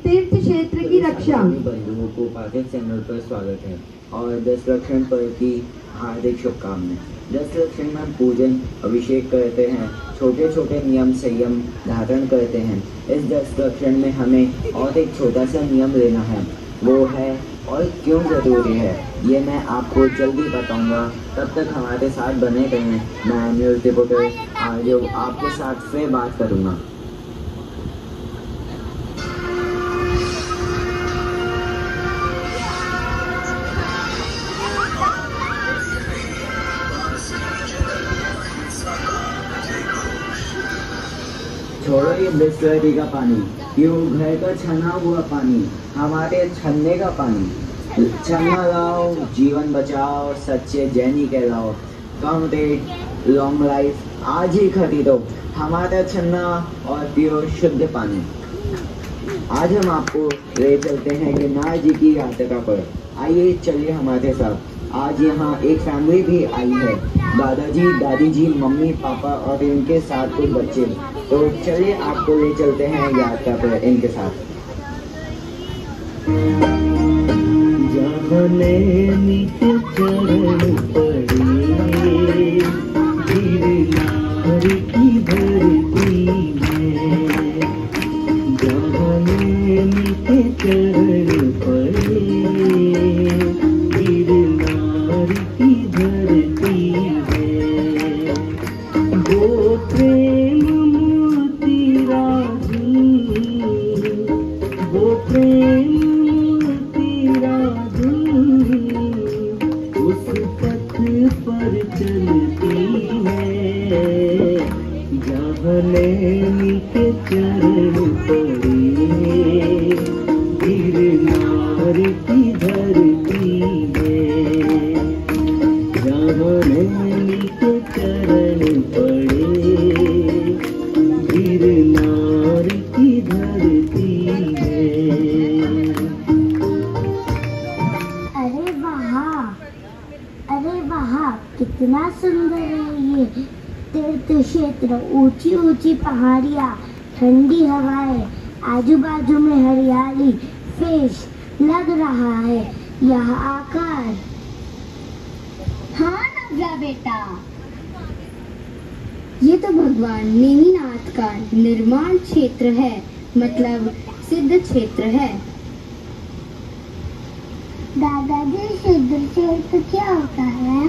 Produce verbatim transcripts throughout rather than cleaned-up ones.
तीर्थ क्षेत्र की रक्षा। बंधुओं को पाठक चैनल पर स्वागत है और दशलक्षण पर्व की हार्दिक शुभकामनाएं। दशलक्षण में पूजन अभिषेक करते हैं, छोटे छोटे नियम संयम धारण करते हैं। इस दशलक्षण में हमें और एक छोटा सा नियम लेना है, वो है और क्यों जरूरी है ये मैं आपको जल्दी बताऊंगा। तब तक हमारे साथ बने रहें। मैं न्यूज़ रिपोर्टर आज आपके साथ फिर बात करूंगा। छोड़ो ये बिस्लरी का पानी, क्यों घर का छना हुआ पानी, हमारे छन्ने का पानी। छन्ना लाओ, जीवन बचाओ, सच्चे जैनी कहलाओ। कम रेट लॉन्ग लाइफ आज ही खरीदो हमारा छन्ना और पियो शुद्ध पानी। आज हम आपको ले चलते हैं गिरनार जी की यात्रा पर। आइए चलिए हमारे साथ। आज यहाँ एक फैमिली भी आई है, दादाजी दादी जी मम्मी पापा और इनके साथ कुछ बच्चे। तो चलिए आपको ले चलते हैं यात्रा पर इनके साथ। कितना सुंदर है ये तीर्थ क्षेत्र। ऊंची ऊंची पहाड़ियाँ, ठंडी हवाएं, आजू बाजू में हरियाली, फ्रेश लग रहा है यह आकार। हाँ नव्या बेटा, ये तो भगवान नेमिनाथ का निर्माण क्षेत्र है, मतलब सिद्ध क्षेत्र है। दादाजी सिद्ध क्षेत्र क्या होता है?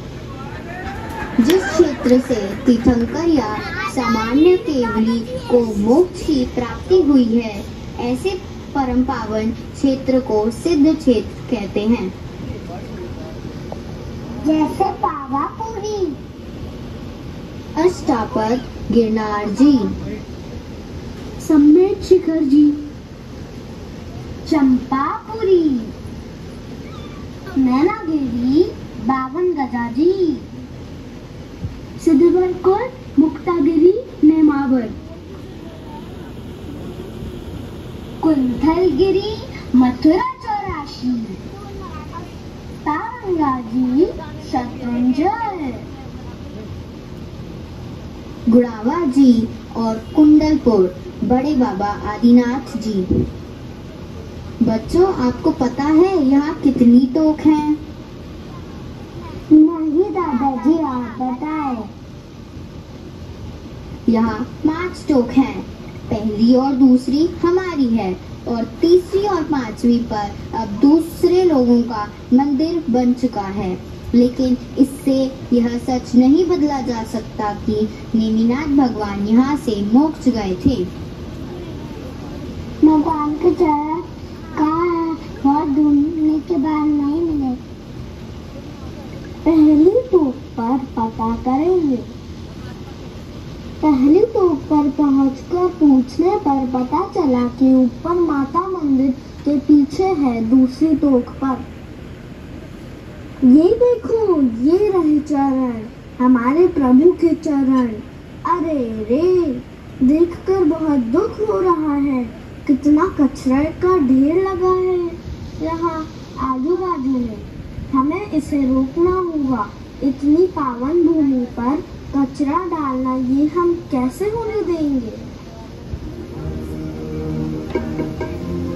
जिस क्षेत्र से तीर्थंकर या सामान्य केवली को मोक्ष की प्राप्ति हुई है, ऐसे परम पावन क्षेत्र को सिद्ध क्षेत्र कहते हैं। जैसे पावापुरी, अष्टापद गिरनार जी, सम्मेद शिखर जी, चंपापुरी, नैनागिरी, बावन गजा जी, सिद्धवरकोट, मुक्तागिरी, नेमावर, कुंथलगिरी, मथुरा चौरासी, तारंगाजी, शत्रुंजय, गुड़ावा जी और कुंडलपुर बड़े बाबा आदिनाथ जी। बच्चों, आपको पता है यहाँ कितनी तोक हैं? नहीं दादाजी, आप बताएं। यहाँ पांच टोक हैं। पहली और दूसरी हमारी है और तीसरी और पांचवी पर अब दूसरे लोगों का मंदिर बन चुका है। लेकिन इससे यह सच नहीं बदला जा सकता कि नेमिनाथ भगवान यहाँ से मोक्ष गए थे। भगवान के चरण कहाँ है? बहुत ढूंढने के बाद नहीं मिले। पहली टोक पर पता करेंगे। पहली टोक पर पहुंचकर पूछने पर पता चला कि ऊपर माता मंदिर के पीछे है दूसरी टोक पर। ये देखो, ये रहे चरण, हमारे प्रभु के चरण। अरे रे, देखकर बहुत दुख हो रहा है। कितना कचरे का ढेर लगा है यहाँ आजू बाजू में। हमें इसे रोकना होगा। इतनी पावन भूमि पर कचरा डालना ये हम कैसे होने देंगे?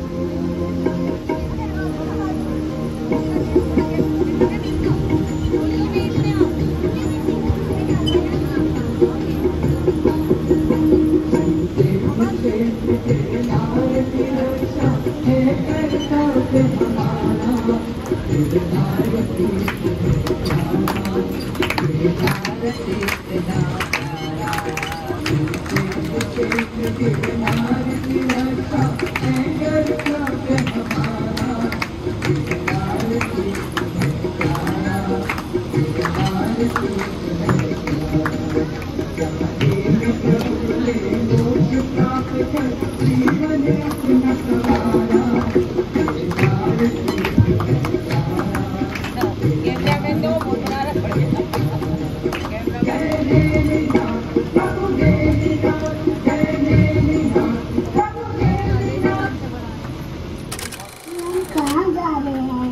कहाँ जा रहे हैं?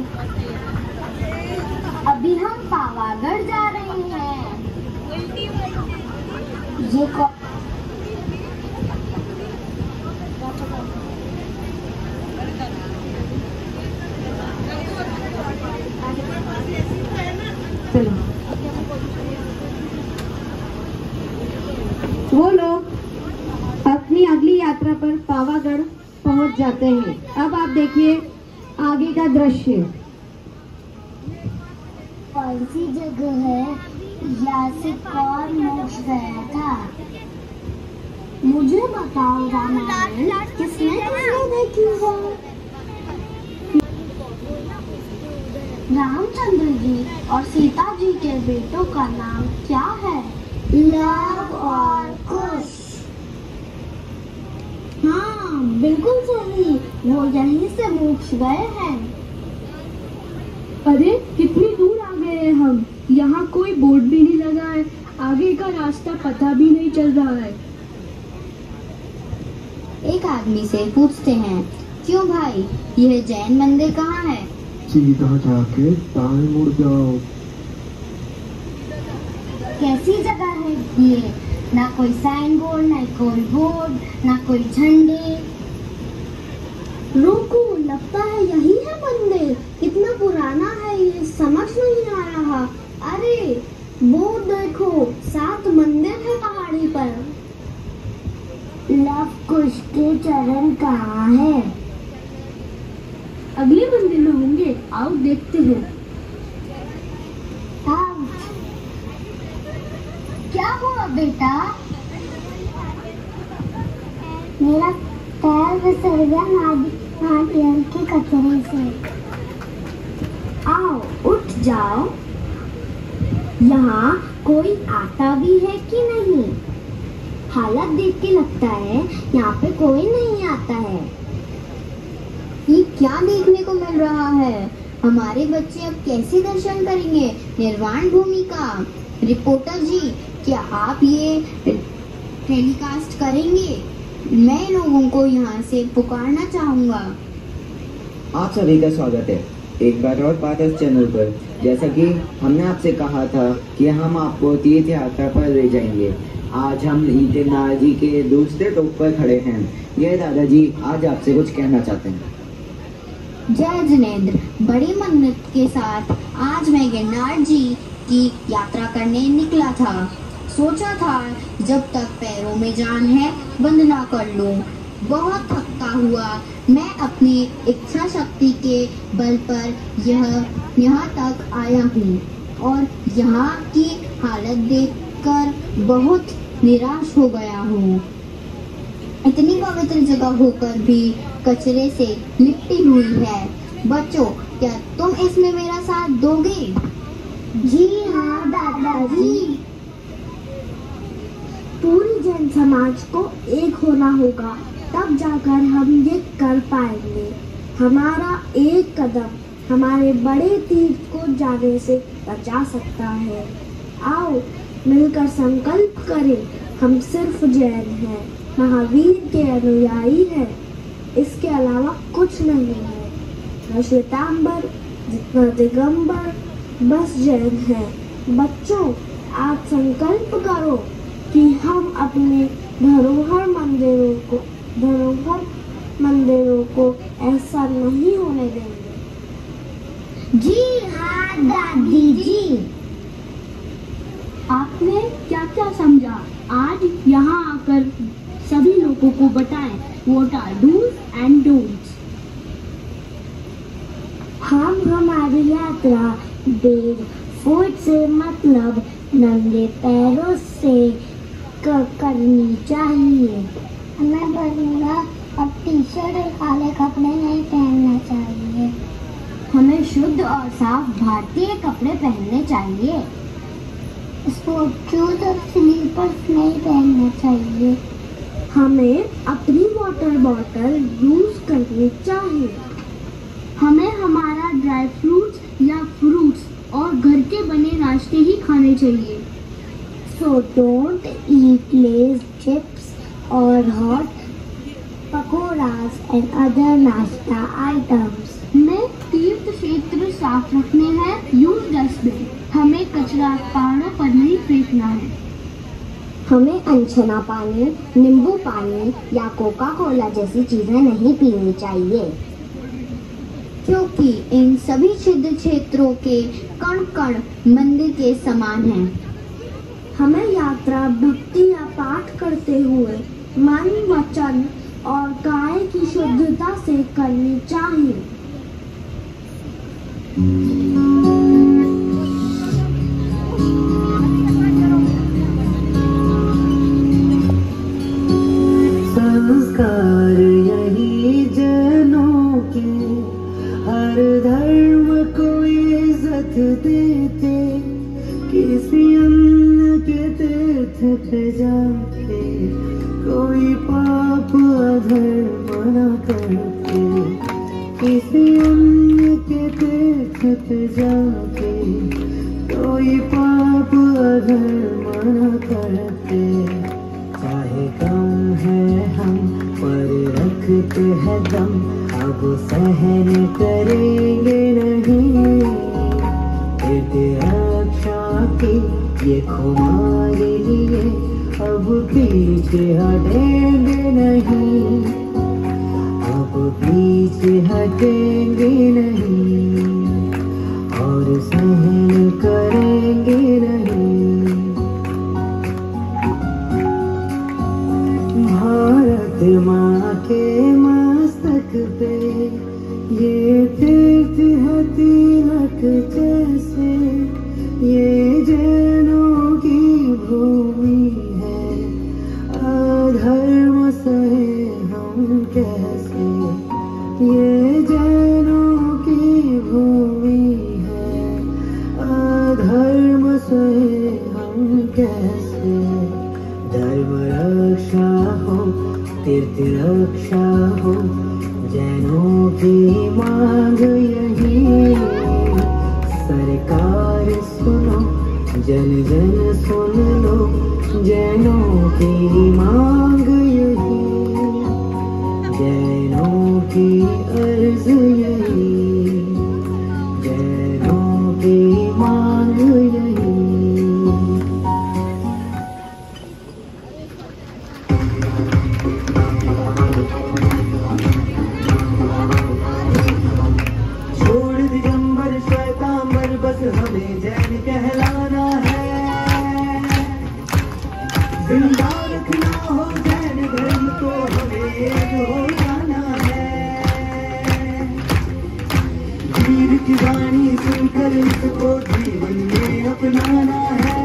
अभी हम पावागढ़ जा रहे हैं। ये कौ... चलो वो लोग अपनी अगली यात्रा पर पावागढ़ पहुंच जाते हैं। अब आप देखिए आगे का दृश्य। कौन सी जगह है? यहाँ से कौन मोक्ष गया था? मुझे बताओ रामायण किसने किसने देखी है? रामचंद्र जी और सीता जी के बेटों का नाम क्या है? लव और कुश। हाँ बिल्कुल सही, वो यहीं से मोक्ष गए हैं। अरे कितनी दूर आ गए हैं हम। यहाँ कोई बोर्ड भी नहीं लगा है, आगे का रास्ता पता भी नहीं चल रहा है। एक आदमी से पूछते हैं, क्यों भाई यह जैन मंदिर कहाँ है? सीधा जाके दाएं मुड़ जाओ। कैसी जगह है ये? ना कोई साइन बोर्ड, ना कोई बोर्ड, ना कोई झंडे। रुको, लगता है यही है मंदिर। कितना पुराना है ये, समझ नहीं आ रहा। अरे वो देखो, सात मंदिर है पहाड़ी पर। लव कुश के चरण कहाँ है? अगले मंदिर में होंगे, आओ देखते हैं। आउट। क्या हुआ बेटा? मेरा पैर फिसल गया नारियल के कचरे से। आओ उठ जाओ। यहाँ कोई आता भी है कि नहीं? हालत देख के लगता है यहाँ पे कोई नहीं आता है। ये क्या देखने को मिल रहा है? हमारे बच्चे अब कैसे दर्शन करेंगे निर्वाण भूमि का? रिपोर्टर जी, क्या आप ये टेलीकास्ट करेंगे? मैं लोगों को यहाँ से पुकारना चाहूँगा। आप सभी का स्वागत है एक बार और पारस चैनल पर। जैसा कि हमने आपसे कहा था कि हम आपको तीर्थ यात्रा पर ले जाएंगे। आज हम ईटेनाथ जी के दूसरे टोक पर खड़े हैं। ये दादाजी आज आपसे कुछ कहना चाहते हैं। जय जिनेंद्र, बड़ी मन्नत के साथ आज मैं गिरनार जी की यात्रा करने निकला था। सोचा था जब तक पैरों में जान है वंदना कर लूं। बहुत थका हुआ मैं अपनी इच्छा शक्ति के बल पर यह यहाँ तक आया हूँ और यहाँ की हालत देखकर बहुत निराश हो गया हूँ। इतनी पवित्र जगह होकर भी कचरे से लिपटी हुई है। बच्चों, क्या तुम इसमें मेरा साथ दोगे? जी हाँ दादाजी। पूरी जन समाज को एक होना होगा, तब जाकर हम ये कर पाएंगे। हमारा एक कदम हमारे बड़े तीर्थ को जाने से बचा सकता है। आओ मिलकर संकल्प करें, हम सिर्फ जैन हैं, महावीर के अनुयायी हैं, इसके अलावा कुछ नहीं है। न श्वेतांबर जितना दिगंबर, बस जैन है। बच्चों, आप संकल्प करो कि हम अपने धरोहर मंदिरों को धरोहर मंदिरों को ऐसा नहीं होने देंगे। जी हाँ दादी जी। आपने क्या क्या समझा? आज यहाँ आकर सभी लोगों को बताएं what are dos and don'ts. हम हमारी यात्रा बेर फुट से मतलब नंगे पैरों से क- करनी चाहिए। हमें बरमूडा और टी शर्ट और काले कपड़े नहीं पहनने चाहिए। हमें शुद्ध और साफ भारतीय कपड़े पहनने चाहिए। स्पोर्ट शूज और स्लीपर्स नहीं पहनने चाहिए। हमें अपनी वाटर बॉटल यूज करनी चाहिए। हमें हमारा ड्राई फ्रूट्स या फ्रूट्स और घर के बने नाश्ते ही खाने चाहिए। So don't eat Lay's chips or hot pakoras and other nasta items. हमें तीर्थ क्षेत्र साफ रखने हैं। Use dustbin. हमें कचरा पहाड़ों पर नहीं फेंकना है। हमें अनछना पानी, नींबू पानी या कोका कोला जैसी चीजें नहीं पीनी चाहिए, क्योंकि इन सभी छिद्र क्षेत्रों के कण कण मंदिर के समान हैं। हमें यात्रा भक्ति या पाठ करते हुए मन, वचन और काया की शुद्धता से करनी चाहिए। संस्कार यही जनों के हर धर्म को इज्जत देते, किसी अन्य के तीर्थ पे जाके कोई पाप अधर्म न करते, किसी अन्य के तीर्थ पे जाके कोई पाप अधर्म न करते। चाहे कम है हम पर रखते हैं दम, अब सहन करेंगे नहीं, तेरे रक्षा की ये खुमारी लिए अब पीछे हटेंगे नहीं, अब पीछे हटेंगे नहीं और सहन करेंगे नहीं। भारत माँ के मस्तक पे ये तीर्थ है तिलक जैसे, ये जैनों की भूमि है, अधर्म सहे हम कैसे, ये जैनों की भूमि है, अधर्म सहे हम कैसे। धर्म रक्षा हो, तीर्थ रक्षा हो, जैनों की मांग यही, सरकार सुनो, जन जन सुन लो, जैनों की मांग यही, जैनों की अर्ज यही, जैनों की मांग यही। बस हमें जैन कहलाना है, जिंदा रखना हो जैन धर्म को, हमें एक हो जाना है। वीर की वाणी सुनकर इसको जीवन में अपनाना है,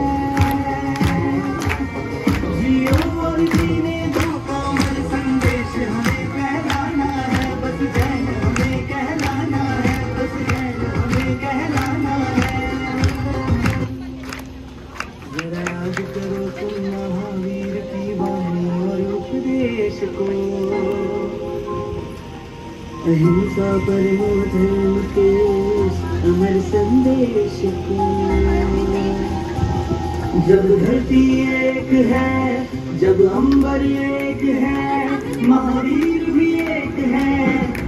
जियो और जीने दो का अमर संदेश हमें फैलाना है, बस जैन हमें कहलाना है, बस जैन हमें कहलाना है। जरा याद करो तुम महावीर की वाणी और उपदेश को, अहिंसा परमो धर्म के अमर संदेश को। जब धरती एक है, जब अंबर एक है, महावीर भी एक है,